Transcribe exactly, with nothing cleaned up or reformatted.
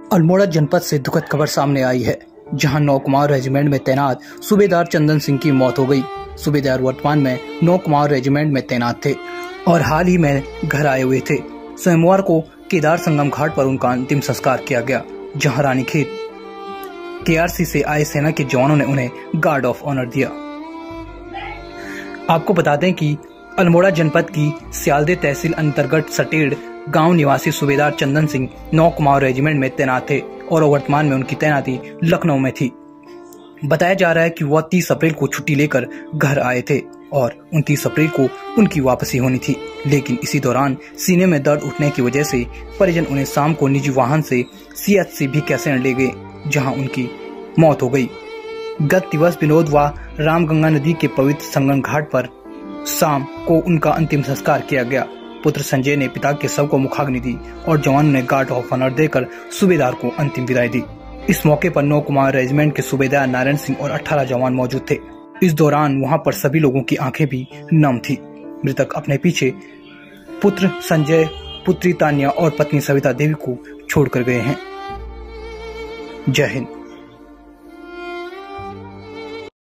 अल्मोड़ा जनपद से दुखद खबर सामने आई है, जहां नौ कुमार रेजिमेंट में तैनात सूबेदार चंदन सिंह की मौत हो गई। सूबेदार वर्तमान में नौ कुमार रेजिमेंट में तैनात थे और हाल ही में घर आए हुए थे। सोमवार को केदार संगम घाट पर उनका अंतिम संस्कार किया गया, जहां रानीखेत केआरसी से आए सेना के जवानों ने उन्हें गार्ड ऑफ ऑनर दिया। आपको बता दें कि अल्मोड़ा जनपद की सियालदे तहसील अंतर्गत सटेड़ गांव निवासी सूबेदार चंदन सिंह नौ कुमार रेजिमेंट में तैनात थे और वर्तमान में उनकी तैनाती लखनऊ में थी। बताया जा रहा है कि वह तीस अप्रैल को छुट्टी लेकर घर आए थे और उनतीस अप्रैल को उनकी वापसी होनी थी, लेकिन इसी दौरान सीने में दर्द उठने की वजह से परिजन उन्हें शाम को निजी वाहन से सीएचसी भिकियासैंण ले गए, जहां उनकी मौत हो गई। गत दिवस विनोद व रामगंगा नदी के पवित्र संगम घाट पर शाम को उनका अंतिम संस्कार किया गया। पुत्र संजय ने पिता के शव को मुखाग्नि दी और जवानों ने गार्ड ऑफ ऑनर देकर सूबेदार को अंतिम विदाई दी। इस मौके पर नौ कुमार रेजिमेंट के सूबेदार नारायण सिंह और अठारह जवान मौजूद थे। इस दौरान वहां पर सभी लोगों की आंखें भी नम थी। मृतक अपने पीछे पुत्र संजय, पुत्री तान्या और पत्नी सविता देवी को छोड़कर गए हैं। जय हिंद।